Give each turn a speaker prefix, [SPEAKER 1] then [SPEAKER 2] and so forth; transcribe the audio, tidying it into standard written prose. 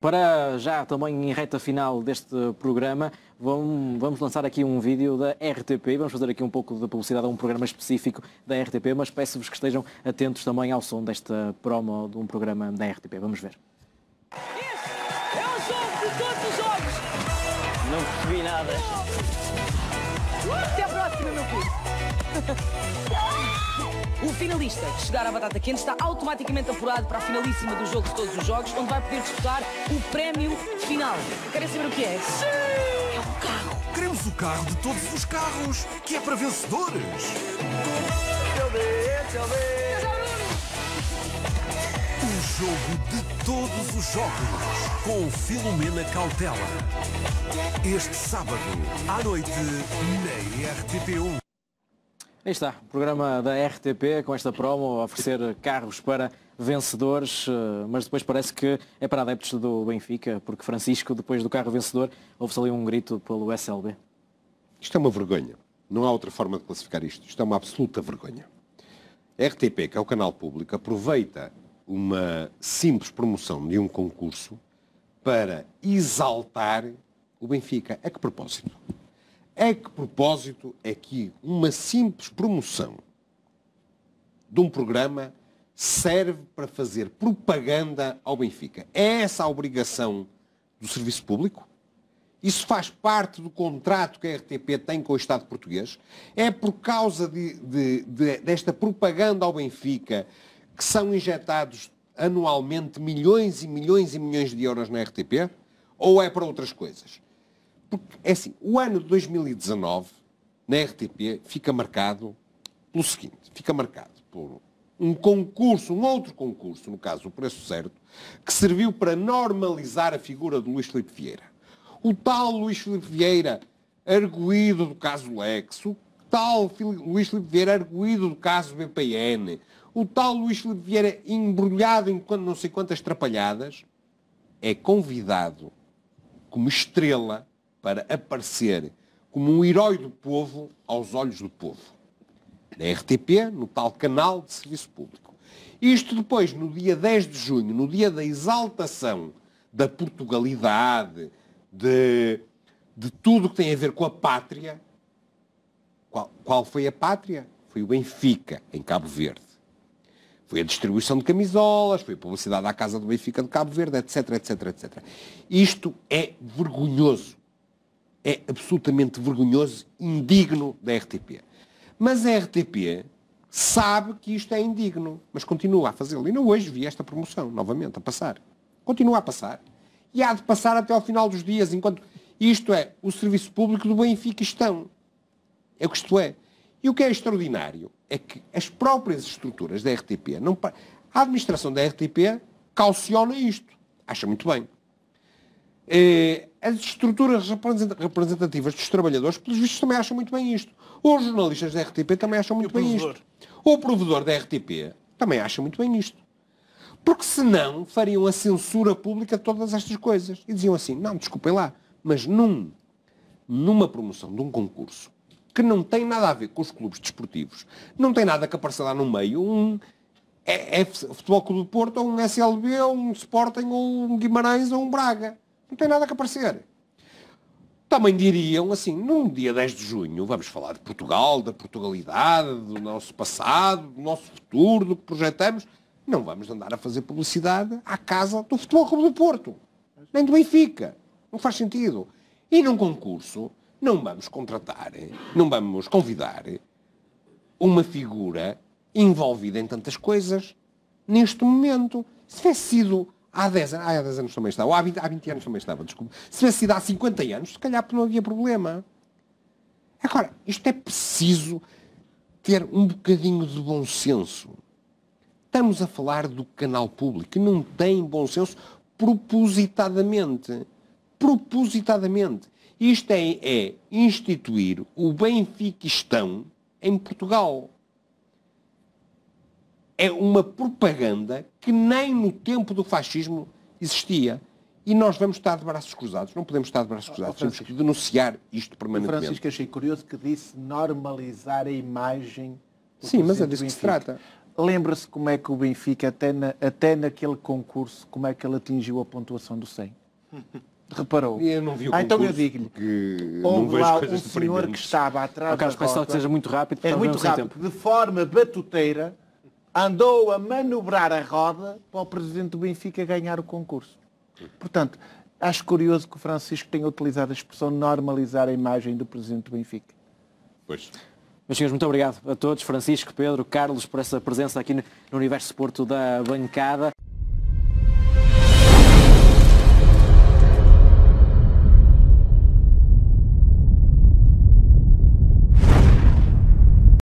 [SPEAKER 1] Para já, também em reta final deste programa, vamos lançar aqui um vídeo da RTP, vamos fazer aqui um pouco de publicidade a um programa específico da RTP, mas peço-vos que estejam atentos também ao som desta promo de um programa da RTP. Vamos ver.
[SPEAKER 2] Este é o jogo de todos os jogos!
[SPEAKER 3] Não percebi nada.
[SPEAKER 2] Até a próxima, meu filho! O finalista que chegar à batata quente está automaticamente apurado para a finalíssima do jogo de todos os jogos, onde vai poder disputar o prémio final. Querem saber o que é? Sim! É um carro!
[SPEAKER 4] Queremos o carro de todos os carros, que é para vencedores! O jogo de todos os jogos, com Filomena Cautela. Este sábado, à noite, na RTP1.
[SPEAKER 1] Aí está, o programa da RTP com esta promo a oferecer carros para vencedores, mas depois parece que é para adeptos do Benfica, porque Francisco, depois do carro vencedor, houve-se ali um grito pelo SLB.
[SPEAKER 5] Isto é uma vergonha. Não há outra forma de classificar isto. Isto é uma absoluta vergonha. A RTP, que é o canal público, aproveita uma simples promoção de um concurso para exaltar o Benfica. A que propósito? A que propósito é que uma simples promoção de um programa serve para fazer propaganda ao Benfica? É essa a obrigação do serviço público? Isso faz parte do contrato que a RTP tem com o Estado português? É por causa desta propaganda ao Benfica que são injetados anualmente milhões e milhões e milhões de euros na RTP? Ou é para outras coisas? Porque, é assim, o ano de 2019, na RTP, fica marcado pelo seguinte, fica marcado por um concurso, um outro concurso, no caso o Preço Certo, que serviu para normalizar a figura de Luís Filipe Vieira. O tal Luís Filipe Vieira arguído do caso Lex, o tal Luís Filipe Vieira arguído do caso BPN, o tal Luís Filipe Vieira embrulhado em não sei quantas trapalhadas, é convidado como estrela para aparecer como um herói do povo aos olhos do povo. Na RTP, no tal canal de serviço público. Isto depois, no dia 10 de junho, no dia da exaltação da Portugalidade, de tudo que tem a ver com a pátria. Qual foi a pátria? Foi o Benfica, em Cabo Verde. Foi a distribuição de camisolas, foi a publicidade à Casa do Benfica de Cabo Verde, etc, etc, etc. Isto é vergonhoso. É absolutamente vergonhoso, indigno da RTP. Mas a RTP sabe que isto é indigno, mas continua a fazê-lo. E não hoje vi esta promoção, novamente, a passar. Continua a passar. E há de passar até ao final dos dias, enquanto isto é o serviço público do Benfica estão. É o que isto é. E o que é extraordinário é que as próprias estruturas da RTP, a administração da RTP cauciona isto. Acha muito bem. As estruturas representativas dos trabalhadores, pelos vistos, também acham muito bem isto. Os jornalistas da RTP também acham muito bem isto. O provedor da RTP também acha muito bem isto. Porque senão fariam a censura pública de todas estas coisas. E diziam assim, não, desculpem lá, mas numa promoção de um concurso que não tem nada a ver com os clubes desportivos, não tem nada que aparecer lá no meio, é Futebol Clube do Porto, ou um SLB, ou um Sporting, ou um Guimarães, ou um Braga. Não tem nada que aparecer. Também diriam assim, num dia 10 de junho, vamos falar de Portugal, da Portugalidade, do nosso passado, do nosso futuro, do que projetamos. Não vamos andar a fazer publicidade à casa do Futebol Clube do Porto. Nem do Benfica. Não faz sentido. E num concurso, não vamos contratar, não vamos convidar uma figura envolvida em tantas coisas neste momento. Se tivesse sido há 10 anos, há 10 anos também estava, ou há 20 anos também estava, desculpa. Se tivesse sido há 50 anos, se calhar não havia problema. Agora, isto é preciso ter um bocadinho de bom senso. Estamos a falar do canal público, que não tem bom senso propositadamente. Propositadamente. Isto é instituir o benfiquistão em Portugal. É uma propaganda que nem no tempo do fascismo existia. E nós vamos estar de braços cruzados. Não podemos estar de braços cruzados. Temos que denunciar isto permanentemente.
[SPEAKER 6] Francisco, achei curioso que disse normalizar a imagem.
[SPEAKER 5] Sim, mas é disso que se trata.
[SPEAKER 6] lembra-se como é que o Benfica, até naquele concurso, como é que ele atingiu a pontuação do 100? Reparou?
[SPEAKER 5] Eu não vi o
[SPEAKER 6] então eu
[SPEAKER 5] concurso,
[SPEAKER 6] digo-lhe,
[SPEAKER 5] porque não
[SPEAKER 6] houve
[SPEAKER 5] vejo
[SPEAKER 6] lá
[SPEAKER 5] coisas
[SPEAKER 6] um senhor que
[SPEAKER 5] deprimentes.
[SPEAKER 6] estava atrás
[SPEAKER 1] Carlos,
[SPEAKER 6] da
[SPEAKER 1] peço só que
[SPEAKER 6] roda,
[SPEAKER 1] seja muito rápido, porque
[SPEAKER 6] é
[SPEAKER 1] nós
[SPEAKER 6] muito
[SPEAKER 1] vamos sem
[SPEAKER 6] rápido,
[SPEAKER 1] tempo.
[SPEAKER 6] de forma batuteira, andou a manobrar a roda para o presidente do Benfica ganhar o concurso. Portanto, acho curioso que o Francisco tenha utilizado a expressão normalizar a imagem do presidente do Benfica.
[SPEAKER 5] Pois.
[SPEAKER 1] Meus senhores, muito obrigado a todos, Francisco, Pedro, Carlos, por essa presença aqui no Universo Desporto da bancada.